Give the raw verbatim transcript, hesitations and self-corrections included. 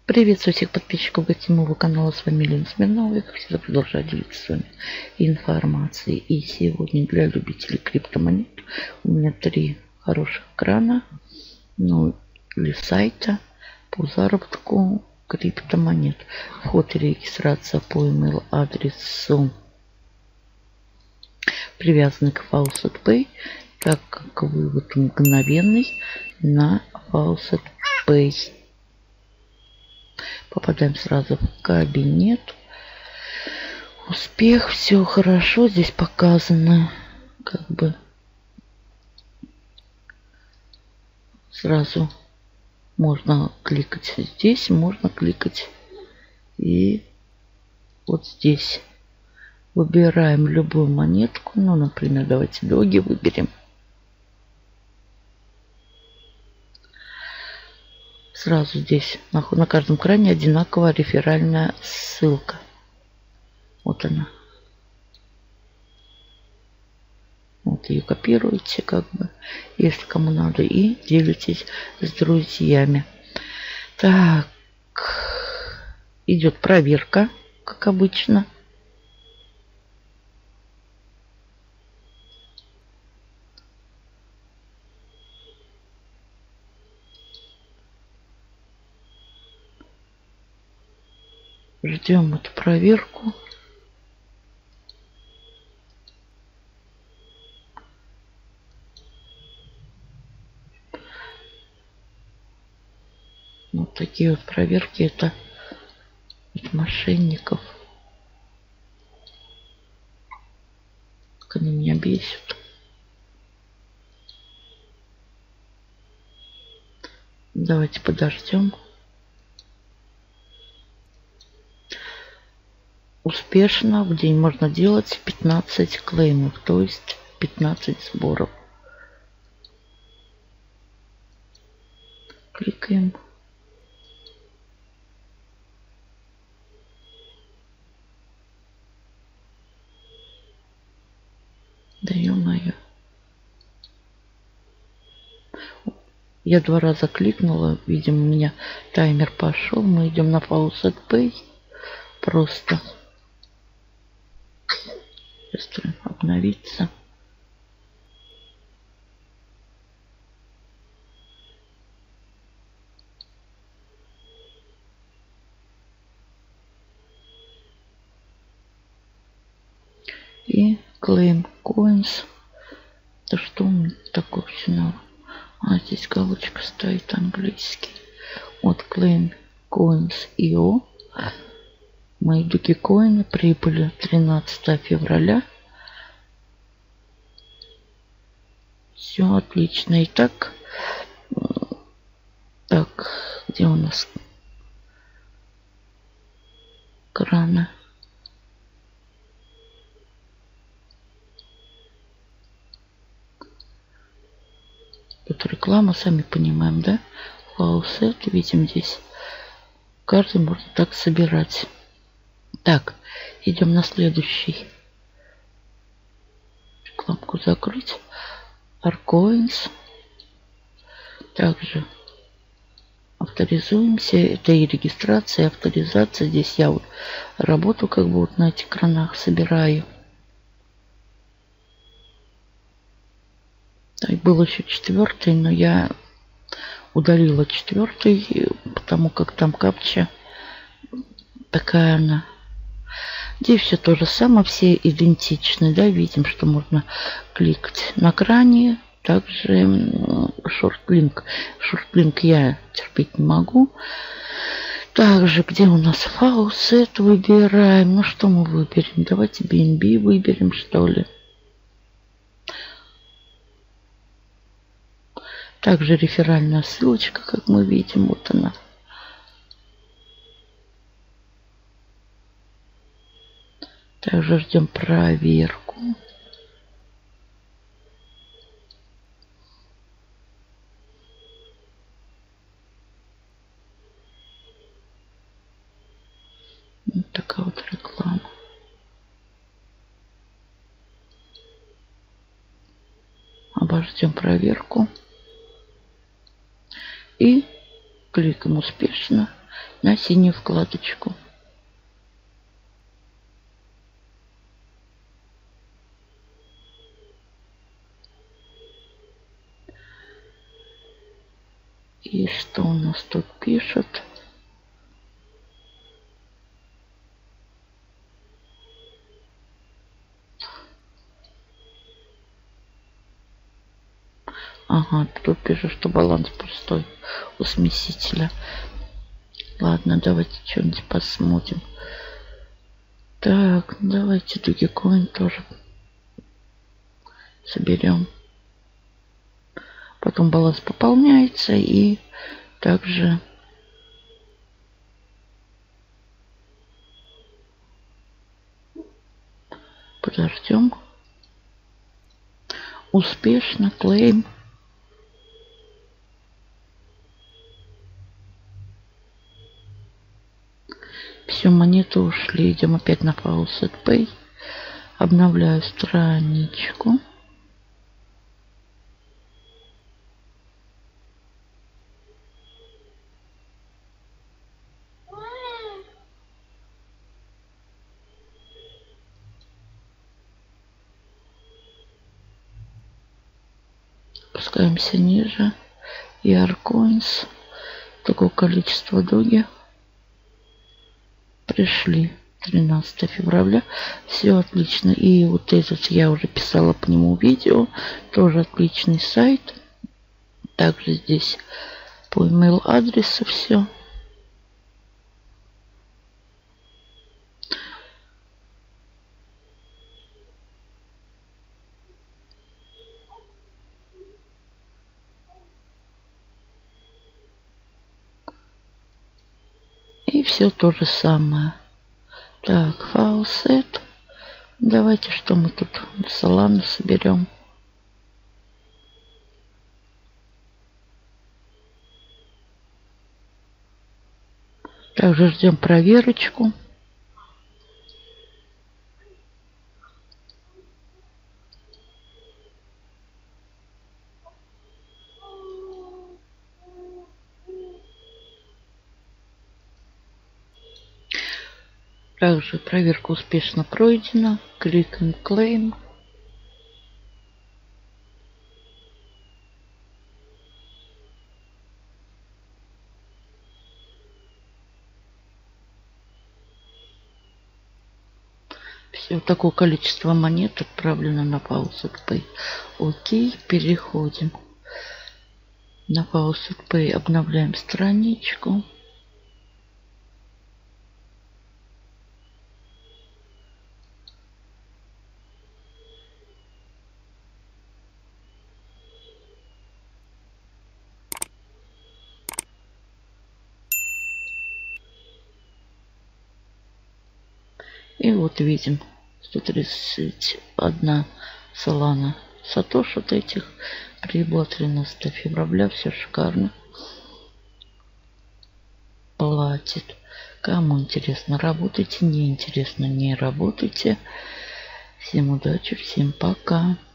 Приветствую всех подписчиков гостевого канала. С вами Лена Смирнова. Я, как всегда, продолжаю делиться с вами информацией. И сегодня для любителей криптомонет у меня три хороших крана, ну, или сайта по заработку криптомонет. Вход и регистрация по email адресу привязаны к Faucet Pay, так как вывод мгновенный на Faucet Pay. Попадаем сразу в кабинет. Успех, все хорошо. Здесь показано, как бы сразу можно кликать здесь, можно кликать и вот здесь. Выбираем любую монетку. Ну, например, давайте доги выберем. Сразу здесь на, на каждом кране одинаковая реферальная ссылка. Вот она. Вот ее копируете, как бы, если кому надо, и делитесь с друзьями. Так, идет проверка, как обычно. Ждем эту проверку. Вот такие вот проверки. Это от мошенников. Как они меня бесят. Давайте подождем. Успешно в день можно делать пятнадцать клеймов, то есть пятнадцать сборов. Кликаем. Да ё-моё. Я два раза кликнула. Видимо, у меня таймер пошел. Мы идем на Faucet Pay. Просто быстро обновиться. И claim coins. Да что у меня такое все надо? А, здесь галочка стоит английский. Вот claim coins точка ай о. Мои докикоины прибыли тринадцатого февраля. Все отлично. Итак, так, где у нас краны? Тут реклама, сами понимаем, да? Faucet, видим здесь. Карты можно так собирать. Так, идем на следующий. Рекламку закрыть. Arcoins. Также авторизуемся. Это и регистрация, и авторизация. Здесь я вот работу как бы вот на этих экранах собираю. Так, был еще четвертый, но я удалила четвертый, потому как там капча такая она. Здесь все то же самое, все идентичны, да, видим, что можно кликать на кране. Также шорт-линк. Шорт-линк я терпеть не могу. Также, где у нас Faucet выбираем. Ну, что мы выберем? Давайте би эн би выберем, что ли. Также реферальная ссылочка, как мы видим, вот она. Также ждем проверку. Вот такая вот реклама. Обождем проверку. И кликаем успешно. на синюю вкладочку. И что у нас тут пишет? Ага, тут пишет, что баланс пустой у смесителя. Ладно, давайте что-нибудь посмотрим. Так, давайте Dogecoin тоже соберем. Потом баланс пополняется, и также подождем. Успешно клейм. Все, монеты ушли. Идем опять на Faucet Pay. Обновляю страничку. Спускаемся ниже. и ар Coins. Такое количество доги. Пришли. тринадцатое февраля. Все отлично. И вот этот я уже писала по нему видео. Тоже отличный сайт. Также здесь по email адресу все. И все то же самое. Так, Faucet. Давайте, что мы тут? Solana соберем. Также ждем проверочку. Также проверка успешно пройдена. Click and Claim. Все, такое количество монет отправлено на Faucet Pay. Окей, переходим на Faucet Pay, обновляем страничку. И вот видим сто тридцать одна Solana Satoshi от этих. Прибыло тринадцатое февраля. Все шикарно. Платит. Кому интересно, работайте. Не интересно, не работайте. Всем удачи, всем пока.